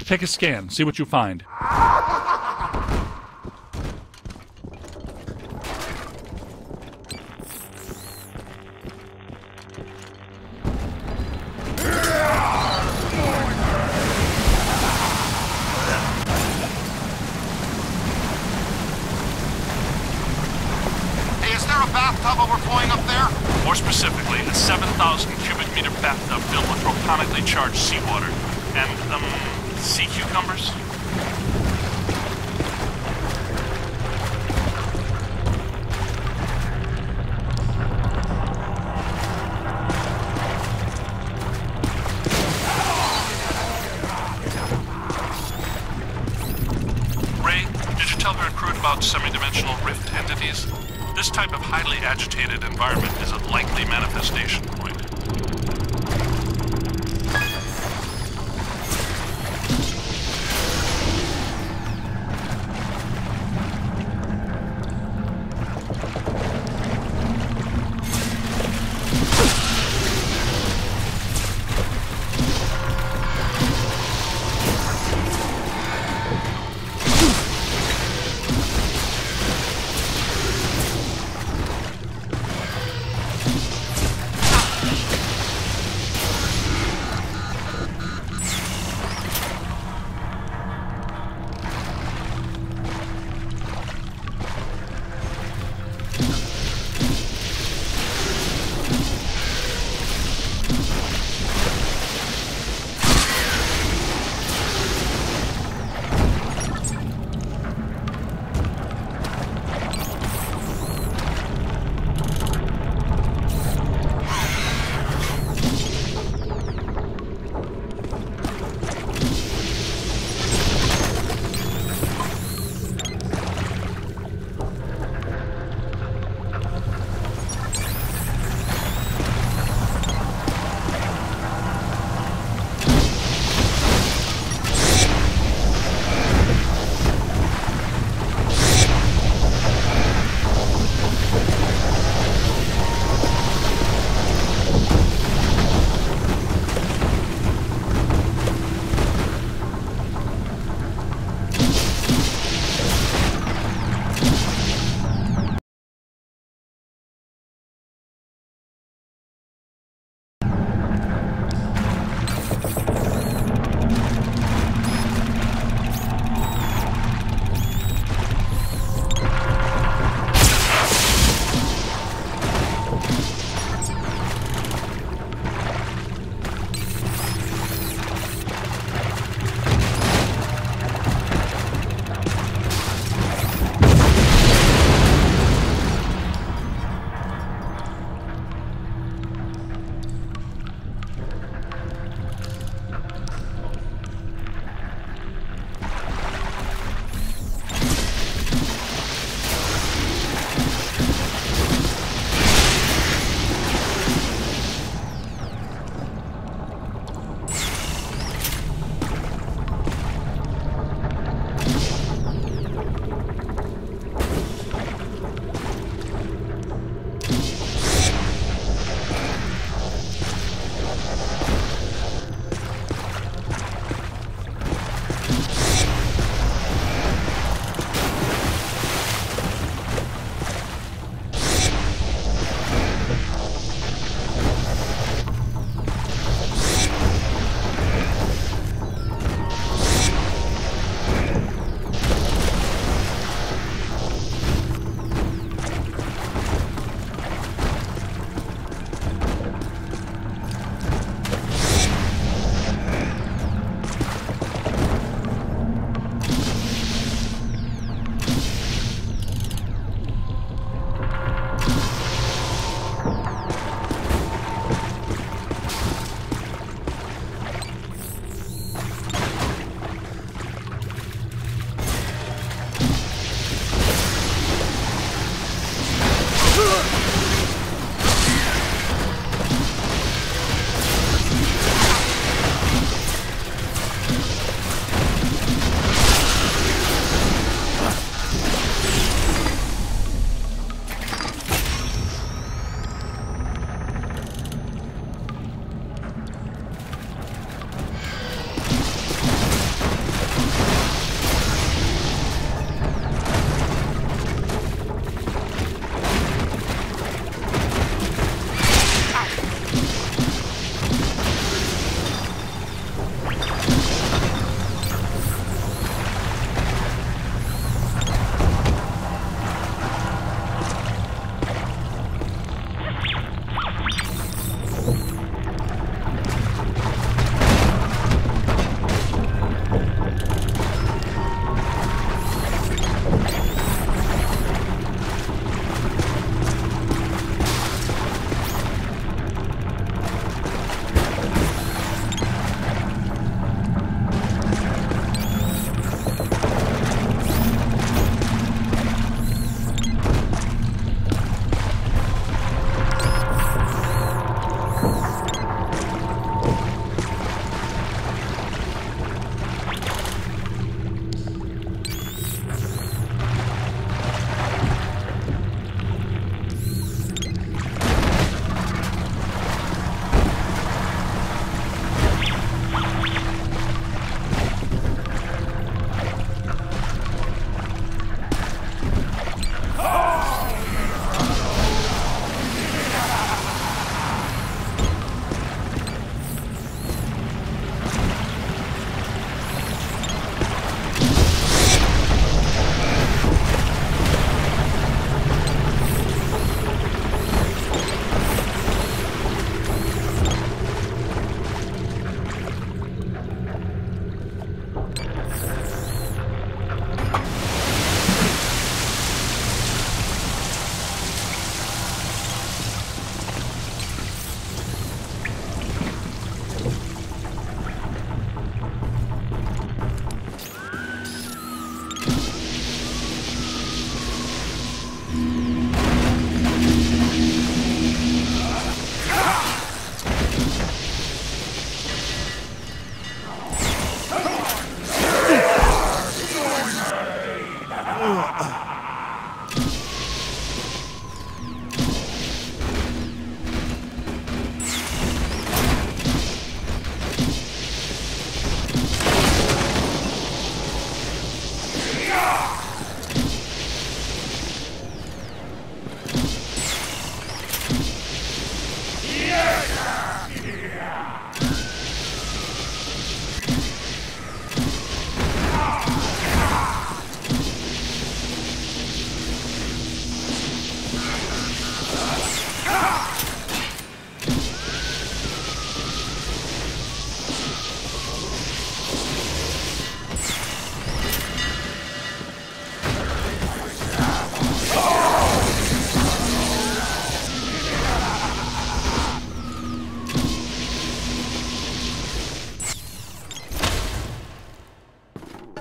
Take a scan. See what you find. Overflowing up there? More specifically, a 7,000 cubic meter bathtub filled with protonically charged seawater. And, sea cucumbers? Ray, did you tell her recruit about semi-dimensional rift entities? This type of highly agitated environment is a likely manifestation point.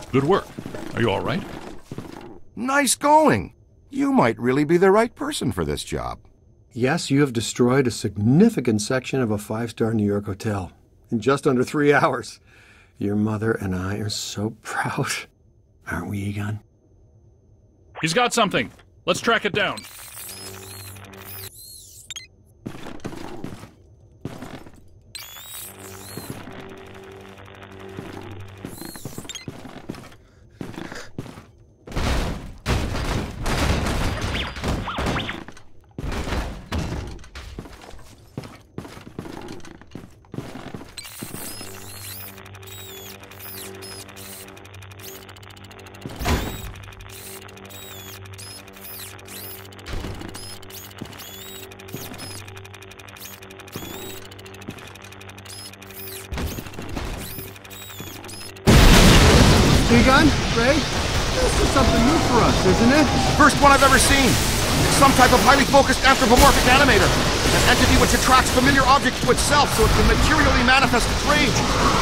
Good work. Are you all right? Nice going. You might really be the right person for this job. Yes, you have destroyed a significant section of a five-star New York hotel in just under 3 hours. Your mother and I are so proud. Aren't we, Egon? He's got something. Let's track it down. Egon? Ray? This is something new for us, isn't it? First one I've ever seen. It's some type of highly focused anthropomorphic animator. An entity which attracts familiar objects to itself so it can materially manifest its rage.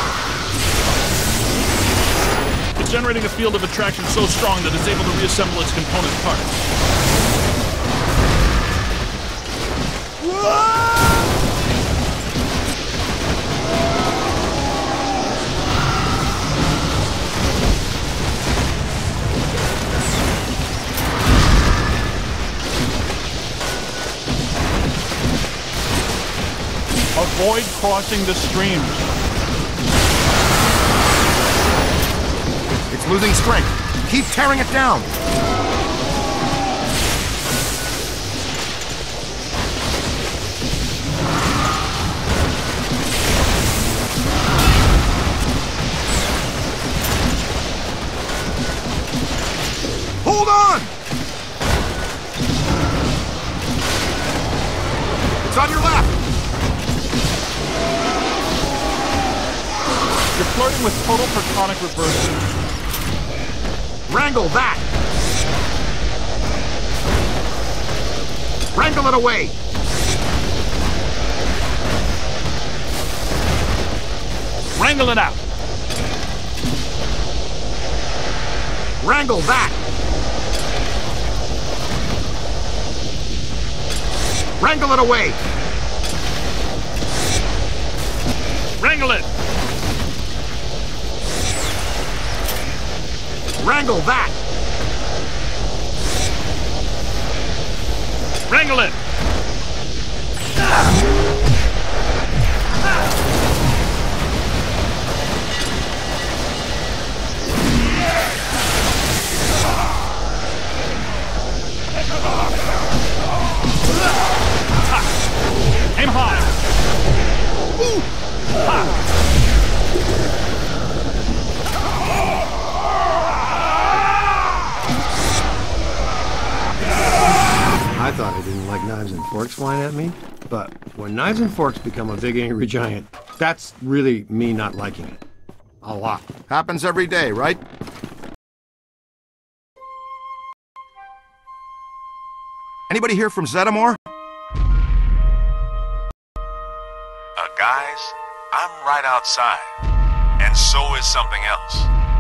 It's generating a field of attraction so strong that it's able to reassemble its component parts. Avoid crossing the streams. It's losing strength. Keep tearing it down. Hold on! It's on your left. You're flirting with total protonic reversal. Wrangle that! Wrangle it away! Wrangle it out! Wrangle that! Wrangle it away! Wrangle it! Wrangle that! Wrangle it! Aim high! I thought I didn't like knives and forks flying at me, but when knives and forks become a big angry giant, that's really me not liking it. A lot. Happens every day, right? Anybody here from Zeddamore? Guys, I'm right outside, and so is something else.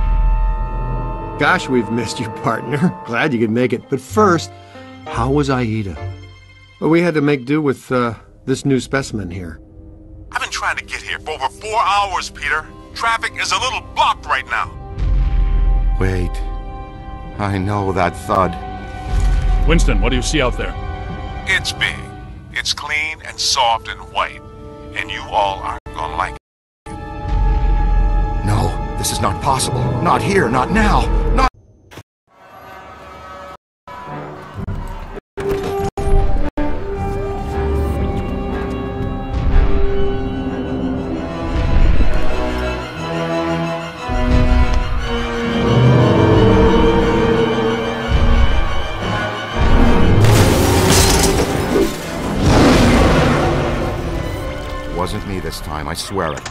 Gosh, we've missed you, partner. Glad you could make it. But first, how was Aida? Well, we had to make do with this new specimen here. I've been trying to get here for over 4 hours, Peter. Traffic is a little blocked right now. Wait. I know that thud. Winston, what do you see out there? It's big. It's clean and soft and white. And you all aren't gonna like it. No, this is not possible. Not here, not now, not... Wasn't me this time, I swear it.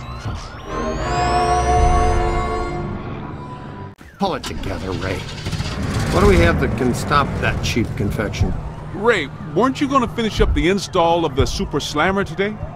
Pull it together, Ray. What do we have that can stop that cheap confection? Ray, weren't you going to finish up the install of the Super Slammer today?